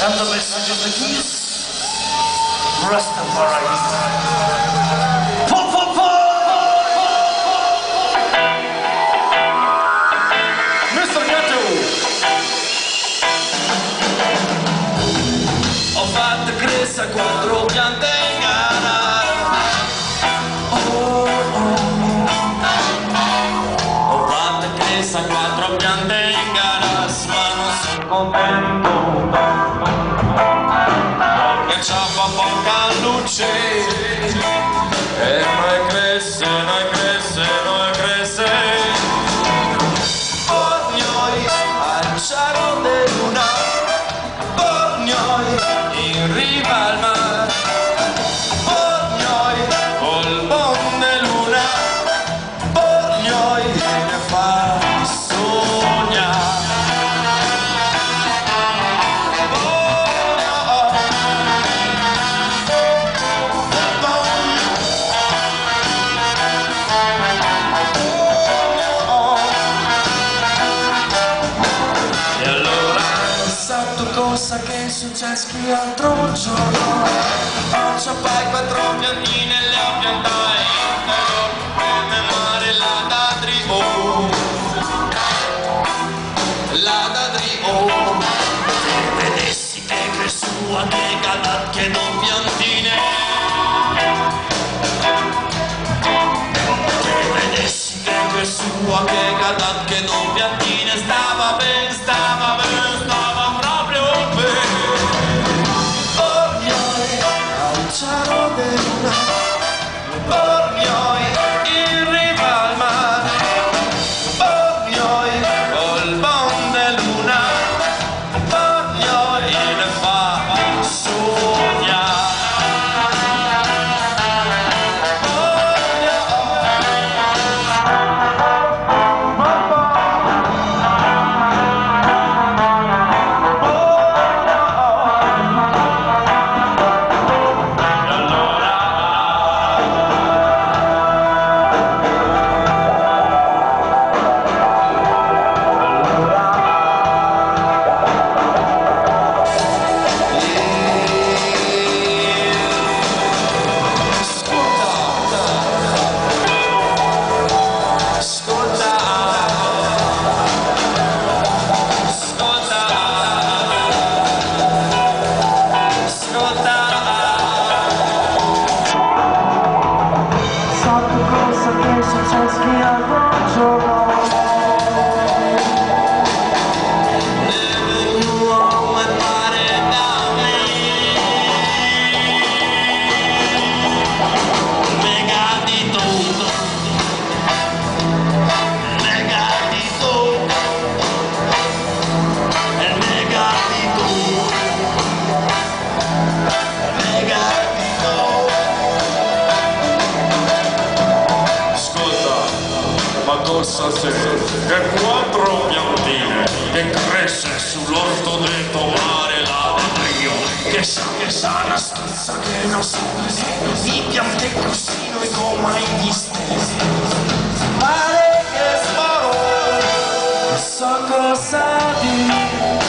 And the message of the keys, Rastafari. Mr. Gatto. Ho fatto cresta 4 piante in gara. Ho fatto cresta 4 piante in gara, ma non sono contento. C'ha poca luce e non cresce, non cresce, non cresce. Borgnoi al cielo di luna, Borgnoi in riva al mare, Borgnoi col bon de luna, Borgnoi ne fa sognare. Cosa che è successo qui altro giorno, ho ciappai 4 piantine e le ho piantai nel mare la da Drio, la da Drio. Se vedessi che cresciu anche calat che non piantine, se vedessi che cresciu anche calat che non piantine, stava bene, stava bene, stava proprio cielo di luna, Borgnoi in riva al mare, Borgnoi col bon de luna, Borgnoi ne fa sognare. Che 4 piantine che cresce sull'orto del tomare la del Rio, che sa una stanza che non sa di piante così noi non mai viste. Pare che sparo, so cosa dire.